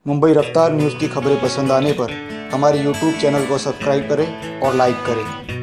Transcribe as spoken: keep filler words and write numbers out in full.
मुंबई रफ्तार न्यूज़ की खबरें पसंद आने पर हमारे यूट्यूब चैनल को सब्सक्राइब करें और लाइक करें।